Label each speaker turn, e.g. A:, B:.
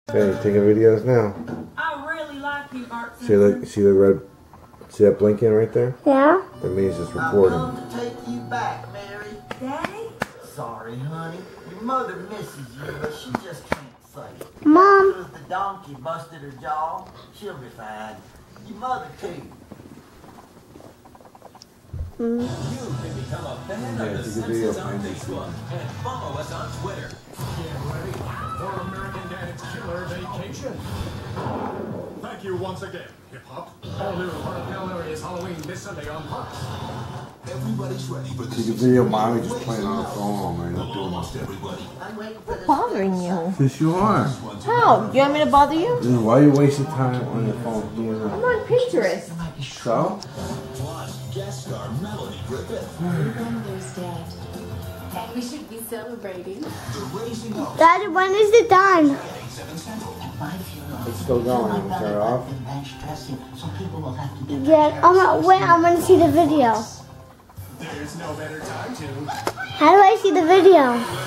A: Okay, taking videos now.
B: I really like you, Bart.
A: See the red, see that blinking right there?
C: Yeah.
A: That means it's recording.
D: I'm going to take you back, Mary.
B: Daddy?
D: Sorry, honey. Your mother misses you, but she just can't say it.
C: Mom.
D: Because the donkey busted her jaw, she'll be fine. Your mother, too.
E: You can become a fan of The Simpsons on Facebook and follow us on Twitter.
F: Get ready for American Dad's Killer Vacation. Thank you once again, Hip Hop. All new Parkville Area's Halloween this Sunday on Fox.
G: Everybody's ready for this.
A: You can video mommy just playing on her phone, man. Not doing
G: Almost
A: nothing.
G: everybody.
D: I'm waiting for this.
B: Bothering you.
A: Yes, you are.
B: How? You want me to bother you?
A: Then why are you wasting time on your phone doing
B: I'm
A: that?
B: on Pinterest.
A: So?
G: Plus, guest star Melanie Griffith.
H: Grandmother's dead. And we should be celebrating.
G: The Raising Up.
C: Dad, when is it done?
G: At 8/7 Central.
A: It's still going. You can turn it off.
C: Yeah. Wait, I want to see the video.
F: There's no better time to.
C: How do I see the video?